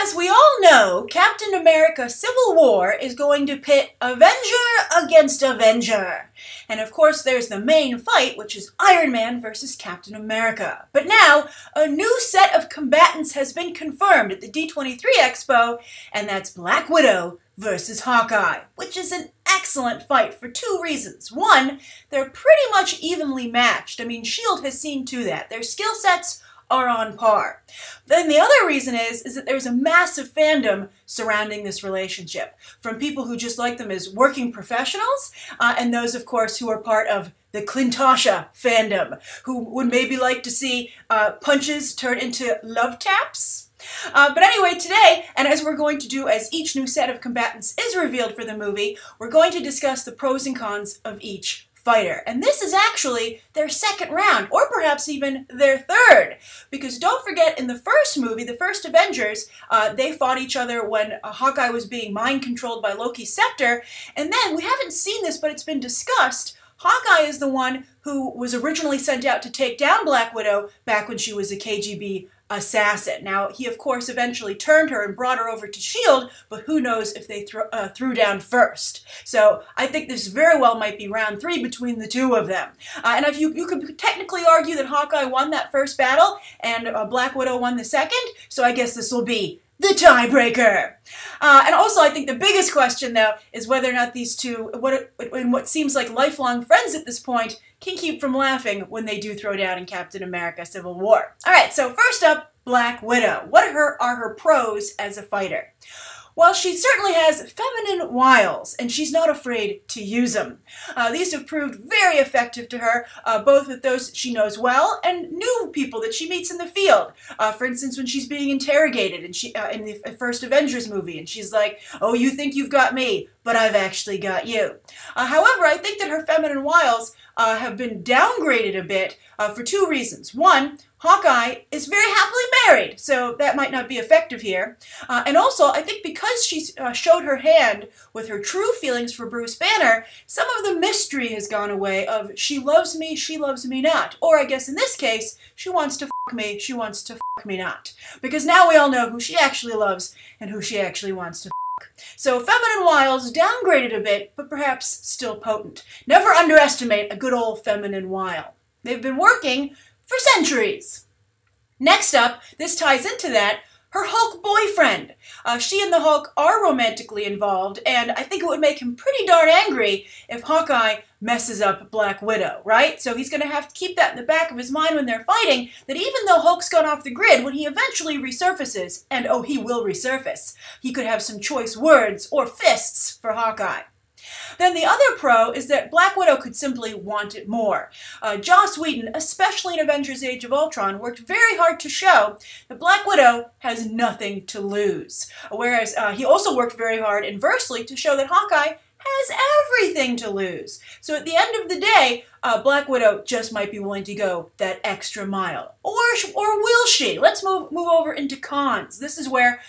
As we all know, Captain America Civil War is going to pit Avenger against Avenger. And of course there's the main fight, which is Iron Man versus Captain America. But now, a new set of combatants has been confirmed at the D23 Expo, and that's Black Widow versus Hawkeye, which is an excellent fight for two reasons. One, they're pretty much evenly matched. I mean, S.H.I.E.L.D. has seen to that. Their skill sets are on par. Then the other reason is that there's a massive fandom surrounding this relationship, from people who just like them as working professionals, and those, of course, who are part of the Clintasha fandom, who would maybe like to see punches turn into love taps. But anyway, today, and as we're going to do as each new set of combatants is revealed for the movie, we're going to discuss the pros and cons of each fighter. And this is actually their second round, or perhaps even their third. Because don't forget, in the first movie, the first Avengers, they fought each other when Hawkeye was being mind-controlled by Loki's scepter. And then, we haven't seen this, but it's been discussed, Hawkeye is the one who was originally sent out to take down Black Widow back when she was a KGB assassin. Now, he of course eventually turned her and brought her over to S.H.I.E.L.D., but who knows if they threw down first. So I think this very well might be round 3 between the two of them. And if you could technically argue that Hawkeye won that first battle and Black Widow won the second, so I guess this will be the tiebreaker. And also, I think the biggest question, though, is whether or not these two, what seems like lifelong friends at this point, can keep from laughing when they do throw down in Captain America Civil War. Alright, so first up, Black Widow. What are her pros as a fighter? Well, she certainly has feminine wiles, and she's not afraid to use them. These have proved very effective to her, both with those she knows well and new people that she meets in the field. For instance, when she's being interrogated and in the first Avengers movie, and she's like, "Oh, you think you've got me, but I've actually got you." However, I think that her feminine wiles have been downgraded a bit for two reasons. One, Hawkeye is very happily married, so that might not be effective here. And also, I think because she showed her hand with her true feelings for Bruce Banner, some of the mystery has gone away of she loves me not. Or I guess in this case, she wants to fuck me, she wants to fuck me not. Because now we all know who she actually loves and who she actually wants to fuck. So feminine wiles downgraded a bit, but perhaps still potent. Never underestimate a good old feminine wile. They've been working for centuries. Next up, this ties into that, her Hulk boyfriend. She and the Hulk are romantically involved, and I think it would make him pretty darn angry if Hawkeye messes up Black Widow, right? So he's going to have to keep that in the back of his mind when they're fighting, that even though Hulk's gone off the grid, when he eventually resurfaces, and oh, he will resurface, he could have some choice words or fists for Hawkeye. Then the other pro is that Black Widow could simply want it more. Joss Whedon, especially in Avengers Age of Ultron, worked very hard to show that Black Widow has nothing to lose. Whereas he also worked very hard inversely to show that Hawkeye has everything to lose. So at the end of the day, Black Widow just might be willing to go that extra mile. Or will she? Let's move over into cons. This is where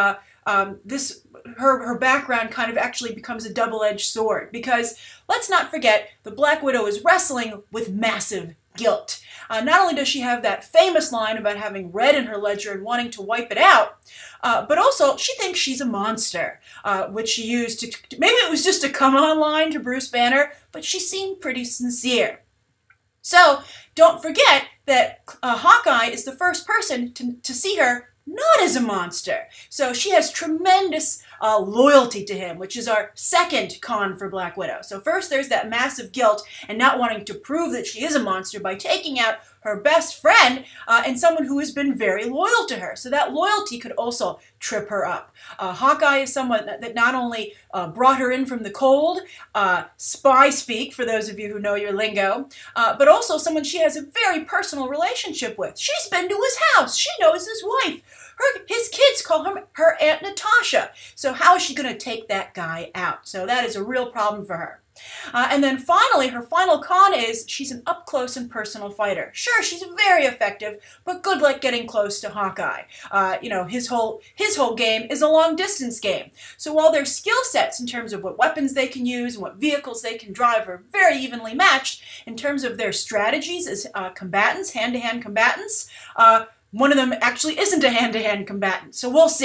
her background kind of actually becomes a double-edged sword, because let's not forget the Black Widow is wrestling with massive guilt. Not only does she have that famous line about having red in her ledger and wanting to wipe it out, but also she thinks she's a monster, which she used to, maybe it was just a come-on line to Bruce Banner, but she seemed pretty sincere. So don't forget that Hawkeye is the first person to see her not as a monster. So she has tremendous loyalty to him, which is our second con for Black Widow. So first there's that massive guilt and not wanting to prove that she is a monster by taking out her best friend and someone who has been very loyal to her. So that loyalty could also trip her up. Hawkeye is someone that not only brought her in from the cold, spy speak for those of you who know your lingo, but also someone she has a very personal relationship with. She's been to his house. She knows his wife. His kids call her Aunt Natasha. So how is she going to take that guy out? So that is a real problem for her. And then finally, her final con is she's an up-close and personal fighter. Sure, she's very effective, but good luck getting close to Hawkeye. You know, his whole game is a long-distance game. So while their skill sets in terms of what weapons they can use and what vehicles they can drive are very evenly matched, in terms of their strategies as combatants, hand-to-hand combatants, one of them actually isn't a hand-to-hand combatant. So we'll see.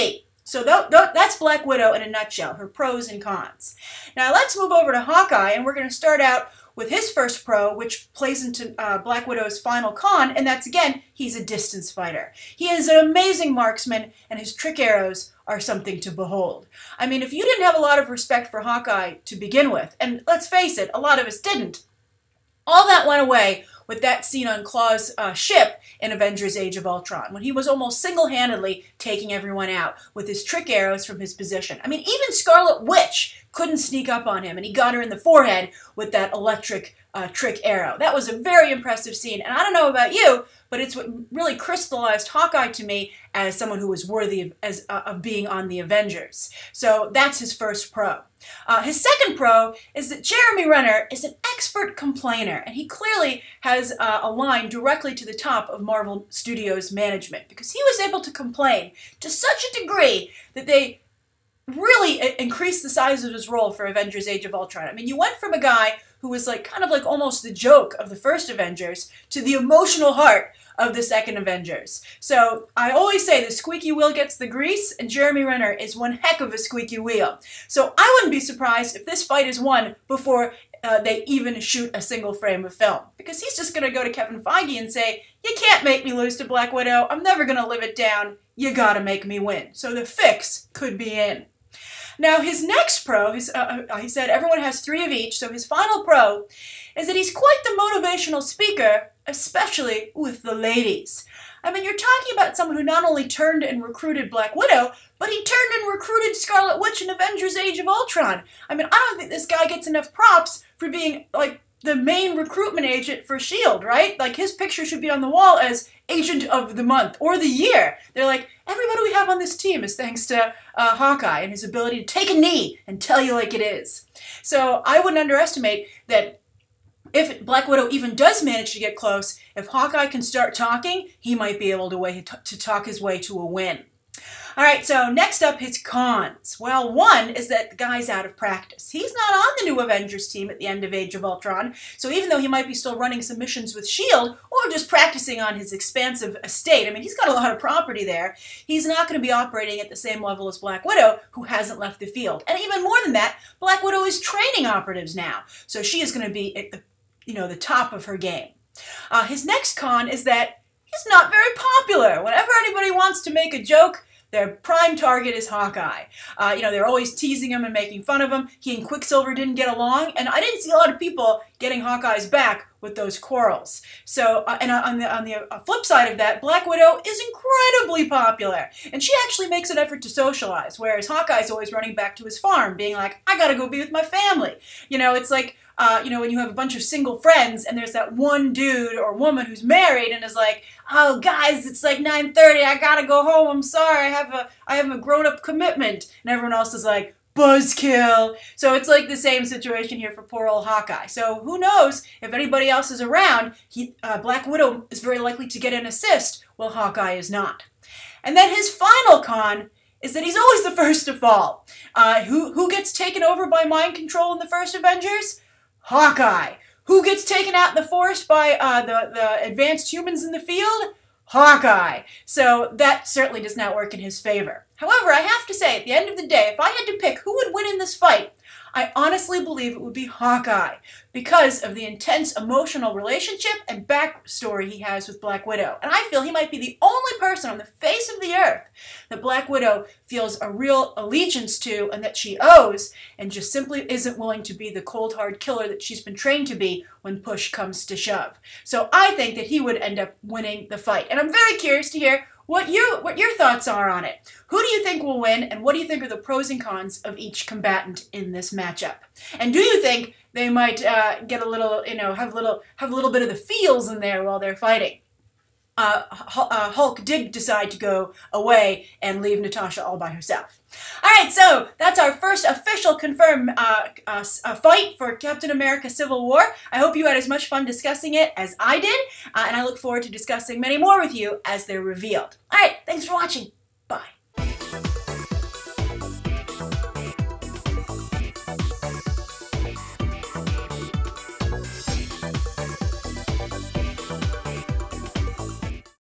So that's Black Widow in a nutshell, her pros and cons. Now let's move over to Hawkeye, and we're going to start out with his first pro, which plays into Black Widow's final con, and that's, again, he's a distance fighter. He is an amazing marksman, and his trick arrows are something to behold. I mean, if you didn't have a lot of respect for Hawkeye to begin with, and let's face it, a lot of us didn't, all that went away with that scene on Claw's ship in Avengers Age of Ultron, when he was almost single-handedly taking everyone out with his trick arrows from his position. I mean, even Scarlet Witch couldn't sneak up on him, and he got her in the forehead with that electric trick arrow. That was a very impressive scene, and I don't know about you, but it's what really crystallized Hawkeye to me as someone who was worthy of being on the Avengers. So that's his first pro. His second pro is that Jeremy Renner is an expert complainer, and he clearly has a line directly to the top of Marvel Studios management, because he was able to complain to such a degree that they really increased the size of his role for Avengers Age of Ultron. I mean, you went from a guy who was kind of like almost the joke of the first Avengers to the emotional heart of the second Avengers. So I always say the squeaky wheel gets the grease, and Jeremy Renner is one heck of a squeaky wheel. So I wouldn't be surprised if this fight is won before they even shoot a single frame of film, because he's just going to go to Kevin Feige and say, you can't make me lose to Black Widow. I'm never going to live it down. You got to make me win. So the fix could be in. Now, his next pro, he said everyone has 3 of each, so his final pro is that he's quite the motivational speaker, especially with the ladies. I mean, you're talking about someone who not only turned and recruited Black Widow, but he turned and recruited Scarlet Witch in Avengers Age of Ultron. I mean, I don't think this guy gets enough props for being, the main recruitment agent for S.H.I.E.L.D., right? His picture should be on the wall as Agent of the Month or the Year. They're like, everybody we have on this team is thanks to Hawkeye and his ability to take a knee and tell you like it is. So I wouldn't underestimate that if Black Widow even does manage to get close, if Hawkeye can start talking, he might be able to talk his way to a win. All right, so next up, his cons. Well, one is that the guy's out of practice. He's not on the new Avengers team at the end of Age of Ultron, so even though he might be still running some missions with S.H.I.E.L.D. or just practicing on his expansive estate, I mean, he's got a lot of property there, he's not going to be operating at the same level as Black Widow, who hasn't left the field. And even more than that, Black Widow is training operatives now, so she is going to be at the top of her game. His next con is that he's not very popular. Whenever anybody wants to make a joke, their prime target is Hawkeye. They're always teasing him and making fun of him. He and Quicksilver didn't get along, and I didn't see a lot of people getting Hawkeye's back with those quarrels. So, and on the flip side of that, Black Widow is incredibly popular, and she actually makes an effort to socialize, whereas Hawkeye's always running back to his farm, being like, I gotta go be with my family. It's like, when you have a bunch of single friends and there's that one dude or woman who's married and is like, oh, guys, it's like 9:30, I gotta go home, I'm sorry, I have a grown-up commitment. And everyone else is like, buzzkill. So it's like the same situation here for poor old Hawkeye. So who knows if anybody else is around, Black Widow is very likely to get an assist, while Hawkeye is not. And then his final con is that he's always the first to fall. Who gets taken over by mind control in the first Avengers? Hawkeye. Who gets taken out in the forest by the advanced humans in the field? Hawkeye. So that certainly does not work in his favor. However, I have to say, at the end of the day, if I had to pick who would win in this fight, I honestly believe it would be Hawkeye, because of the intense emotional relationship and backstory he has with Black Widow. And I feel he might be the only person on the face of the earth that Black Widow feels a real allegiance to and that she owes, and just simply isn't willing to be the cold hard killer that she's been trained to be when push comes to shove. So I think that he would end up winning the fight. And I'm very curious to hear what your thoughts are on it. Who do you think will win, and what do you think are the pros and cons of each combatant in this matchup? And do you think they might get a little, have a little bit of the feels in there while they're fighting? Hulk did decide to go away and leave Natasha all by herself. All right, so that's our first official confirmed fight for Captain America Civil War. I hope you had as much fun discussing it as I did, and I look forward to discussing many more with you as they're revealed. All right, thanks for watching. Bye.